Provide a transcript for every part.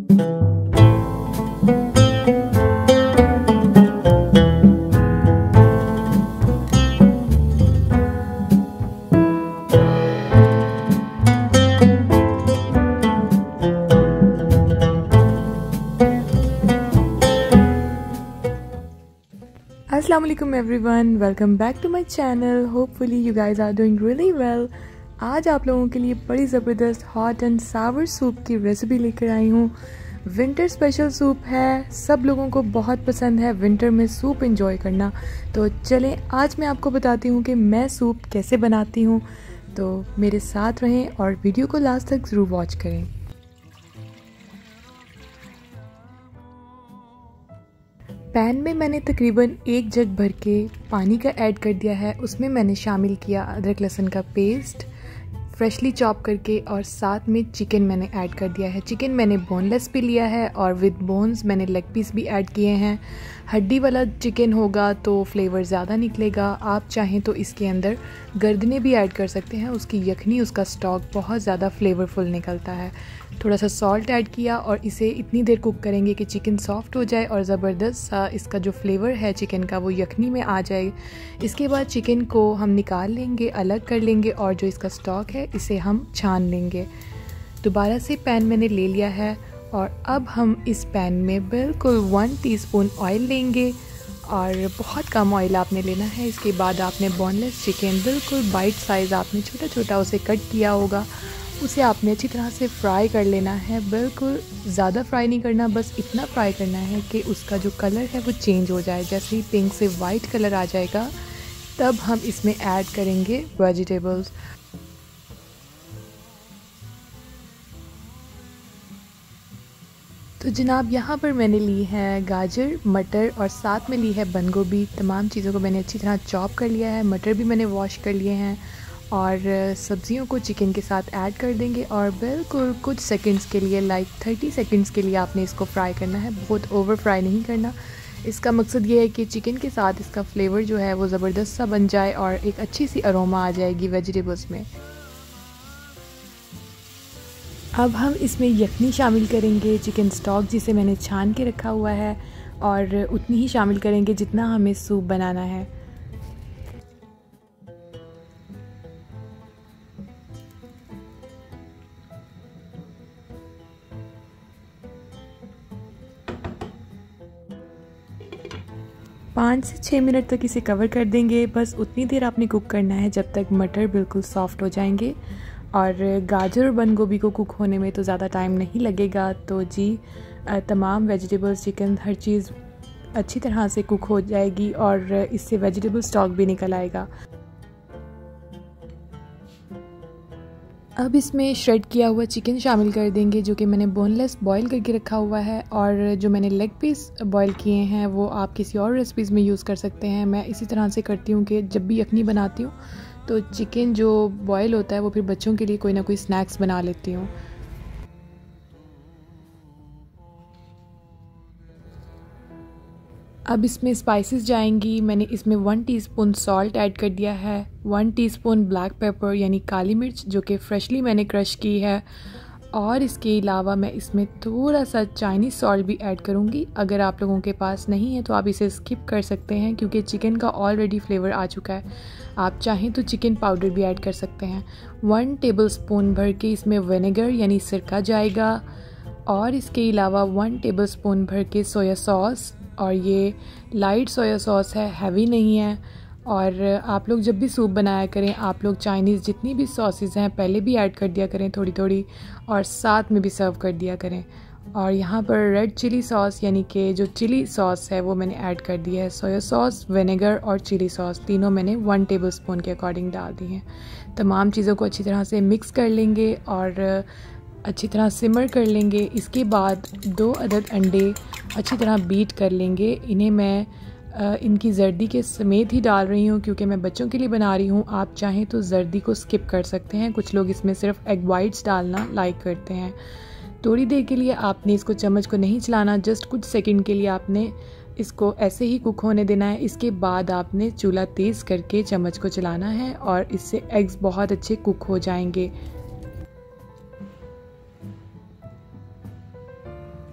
Assalamu alaikum everyone, welcome back to my channel. Hopefully you guys are doing really well. आज आप लोगों के लिए बड़ी ज़बरदस्त हॉट एंड सावर सूप की रेसिपी लेकर आई हूँ। विंटर स्पेशल सूप है, सब लोगों को बहुत पसंद है विंटर में सूप एंजॉय करना। तो चलें आज मैं आपको बताती हूँ कि मैं सूप कैसे बनाती हूँ। तो मेरे साथ रहें और वीडियो को लास्ट तक ज़रूर वॉच करें। पैन में मैंने तकरीबन 1 जग भर के पानी का ऐड कर दिया है। उसमें मैंने शामिल किया अदरक लहसुन का पेस्ट फ्रेशली चॉप करके, और साथ में चिकन मैंने ऐड कर दिया है। चिकन मैंने बोनलेस भी लिया है और विद बोन्स मैंने लेग पीस भी ऐड किए हैं। हड्डी वाला चिकन होगा तो फ्लेवर ज़्यादा निकलेगा। आप चाहें तो इसके अंदर गर्दने भी ऐड कर सकते हैं, उसकी यखनी उसका स्टॉक बहुत ज़्यादा फ्लेवरफुल निकलता है। थोड़ा सा सॉल्ट ऐड किया और इसे इतनी देर कुक करेंगे कि चिकन सॉफ्ट हो जाए और ज़बरदस्त इसका जो फ्लेवर है चिकन का वो यखनी में आ जाए। इसके बाद चिकन को हम निकाल लेंगे, अलग कर लेंगे और जो इसका स्टॉक है इसे हम छान लेंगे। दोबारा से पैन मैंने ले लिया है और अब हम इस पैन में बिल्कुल 1 टीस्पून ऑयल लेंगे और बहुत कम ऑयल आपने लेना है। इसके बाद आपने बोनलेस चिकन बिल्कुल बाइट साइज़ आपने छोटा छोटा उसे कट किया होगा, उसे आपने अच्छी तरह से फ्राई कर लेना है। बिल्कुल ज़्यादा फ्राई नहीं करना, बस इतना फ्राई करना है कि उसका जो कलर है वो चेंज हो जाए। जैसे ही पिंक से वाइट कलर आ जाएगा तब हम इसमें ऐड करेंगे वेजिटेबल्स। तो जनाब यहाँ पर मैंने ली है गाजर, मटर और साथ में ली है बंद गोभी। तमाम चीज़ों को मैंने अच्छी तरह चॉप कर लिया है। मटर भी मैंने वॉश कर लिए हैं और सब्जियों को चिकन के साथ ऐड कर देंगे और बिल्कुल कुछ सेकंड्स के लिए, लाइक 30 सेकंड्स के लिए आपने इसको फ्राई करना है। बहुत ओवर फ्राई नहीं करना। इसका मकसद ये है कि चिकन के साथ इसका फ्लेवर जो है वो ज़बरदस्त सा बन जाए और एक अच्छी सी अरोमा आ जाएगी वेजिटेबल्स में। अब हम इसमें यखनी शामिल करेंगे, चिकन स्टॉक जिसे मैंने छान के रखा हुआ है, और उतनी ही शामिल करेंगे जितना हमें सूप बनाना है। पाँच से 6 मिनट तक इसे कवर कर देंगे। बस उतनी देर आपने कुक करना है जब तक मटर बिल्कुल सॉफ्ट हो जाएंगे। और गाजर और बंद गोभी को कुक होने में तो ज़्यादा टाइम नहीं लगेगा। तो जी तमाम वेजिटेबल्स, चिकन, हर चीज़ अच्छी तरह से कुक हो जाएगी और इससे वेजिटेबल स्टॉक भी निकल आएगा। अब इसमें श्रेड किया हुआ चिकन शामिल कर देंगे जो कि मैंने बोनलेस बॉईल करके रखा हुआ है, और जो मैंने लेग पीस बॉईल किए हैं वो आप किसी और रेसिपीज़ में यूज़ कर सकते हैं। मैं इसी तरह से करती हूँ कि जब भी यखनी बनाती हूँ तो चिकन जो बॉयल होता है वो फिर बच्चों के लिए कोई ना कोई स्नैक्स बना लेती हूँ। अब इसमें स्पाइसेस जाएंगी। मैंने इसमें 1 टीस्पून सॉल्ट ऐड कर दिया है, 1 टीस्पून ब्लैक पेपर यानी काली मिर्च जो कि फ्रेशली मैंने क्रश की है, और इसके अलावा मैं इसमें थोड़ा सा चाइनीज़ सॉल्ट भी ऐड करूँगी। अगर आप लोगों के पास नहीं है तो आप इसे स्किप कर सकते हैं क्योंकि चिकन का ऑलरेडी फ्लेवर आ चुका है। आप चाहें तो चिकन पाउडर भी ऐड कर सकते हैं। 1 टेबलस्पून भर के इसमें विनेगर यानी सिरका जाएगा, और इसके अलावा 1 टेबलस्पून भर के सोया सॉस, और ये लाइट सोया सॉस है, हैवी नहीं है। और आप लोग जब भी सूप बनाया करें आप लोग चाइनीज़ जितनी भी सॉसेस हैं पहले भी ऐड कर दिया करें थोड़ी थोड़ी, और साथ में भी सर्व कर दिया करें। और यहाँ पर रेड चिली सॉस यानी कि जो चिली सॉस है वो मैंने ऐड कर दिया है। सोया सॉस, विनेगर और चिली सॉस तीनों मैंने 1 टेबलस्पून के अकॉर्डिंग डाल दी हैं। तमाम चीज़ों को अच्छी तरह से मिक्स कर लेंगे और अच्छी तरह सिमर कर लेंगे। इसके बाद 2 अदद अंडे अच्छी तरह बीट कर लेंगे। इन्हें मैं इनकी जर्दी के समेत ही डाल रही हूँ क्योंकि मैं बच्चों के लिए बना रही हूँ। आप चाहें तो जर्दी को स्किप कर सकते हैं। कुछ लोग इसमें सिर्फ एग वाइट्स डालना लाइक करते हैं। थोड़ी देर के लिए आपने इसको चम्मच को नहीं चलाना, जस्ट कुछ सेकंड के लिए आपने इसको ऐसे ही कुक होने देना है। इसके बाद आपने चूल्हा तेज़ करके चम्मच को चलाना है और इससे एग्स बहुत अच्छे कुक हो जाएंगे।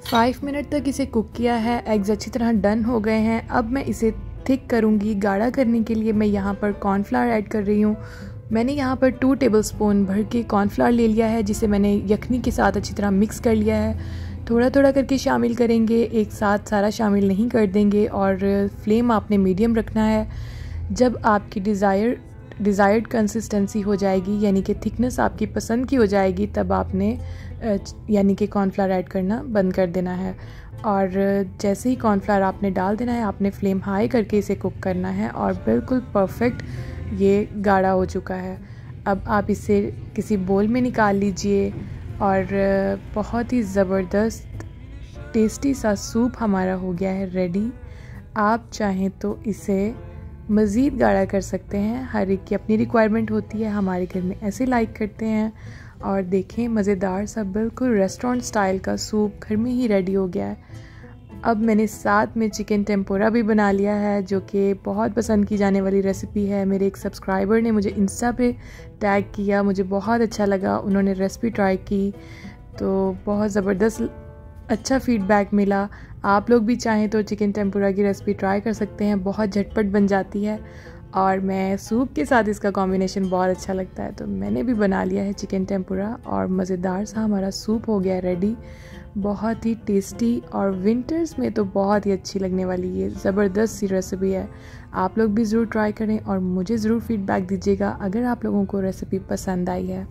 5 मिनट तक इसे कुक किया है। एग्स अच्छी तरह डन हो गए हैं। अब मैं इसे थिक करूँगी। गाढ़ा करने के लिए मैं यहाँ पर कॉर्नफ्लावर ऐड कर रही हूँ। मैंने यहाँ पर 2 टेबलस्पून भर के कॉर्नफ्लावर ले लिया है, जिसे मैंने यखनी के साथ अच्छी तरह मिक्स कर लिया है। थोड़ा थोड़ा करके शामिल करेंगे, एक साथ सारा शामिल नहीं कर देंगे। और फ्लेम आपने मीडियम रखना है। जब आपकी डिज़ायर्ड कंसिस्टेंसी हो जाएगी, यानी कि थिकनेस आपकी पसंद की हो जाएगी, तब आपने यानी कि कॉर्नफ्लावर ऐड करना बंद कर देना है। और जैसे ही कॉर्नफ्लावर आपने डाल देना है, आपने फ्लेम हाई करके इसे कुक करना है। और बिल्कुल परफेक्ट ये गाढ़ा हो चुका है। अब आप इसे किसी बोल में निकाल लीजिए और बहुत ही ज़बरदस्त टेस्टी सा सूप हमारा हो गया है रेडी। आप चाहें तो इसे मज़ीद गाढ़ा कर सकते हैं, हर एक की अपनी रिक्वायरमेंट होती है। हमारे घर में ऐसे लाइक करते हैं। और देखें, मज़ेदार सा बिल्कुल रेस्टोरेंट स्टाइल का सूप घर में ही रेडी हो गया है। अब मैंने साथ में चिकन टेम्पुरा भी बना लिया है, जो कि बहुत पसंद की जाने वाली रेसिपी है। मेरे एक सब्सक्राइबर ने मुझे इंस्टा पे टैग किया, मुझे बहुत अच्छा लगा। उन्होंने रेसिपी ट्राई की तो बहुत ज़बरदस्त अच्छा फ़ीडबैक मिला। आप लोग भी चाहें तो चिकन टेम्पुरा की रेसिपी ट्राई कर सकते हैं, बहुत झटपट बन जाती है। और मैं सूप के साथ इसका कॉम्बिनेशन बहुत अच्छा लगता है, तो मैंने भी बना लिया है चिकन टेम्पुरा। और मज़ेदार सा हमारा सूप हो गया रेडी, बहुत ही टेस्टी। और विंटर्स में तो बहुत ही अच्छी लगने वाली ये ज़बरदस्त सी रेसिपी है। आप लोग भी ज़रूर ट्राई करें और मुझे ज़रूर फ़ीडबैक दीजिएगा अगर आप लोगों को रेसिपी पसंद आई है।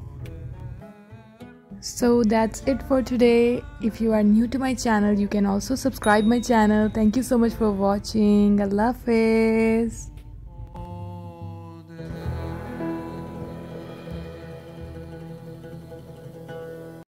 So that's it for today. If you are new to my channel, you can also subscribe my channel. Thank you so much for watching. Allah Hafiz.